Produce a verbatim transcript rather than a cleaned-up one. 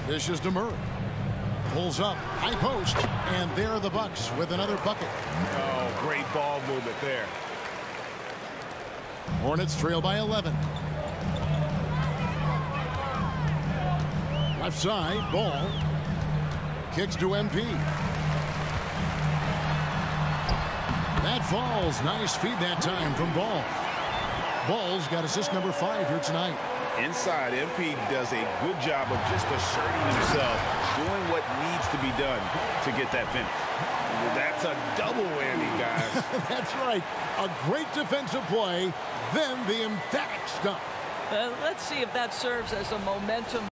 Dishes to Murray. Pulls up, high post, and there are the Bucks with another bucket. Oh, great ball movement there. Hornets trail by eleven. Left side, Ball. Kicks to M P. That falls. Nice feed that time from Ball. Ball's got assist number five here tonight. Inside, M P does a good job of just asserting himself, doing what needs to be done to get that finish. That's a double whammy, guys. That's right. A great defensive play, then the emphatic stuff. Uh, let's see if that serves as a momentum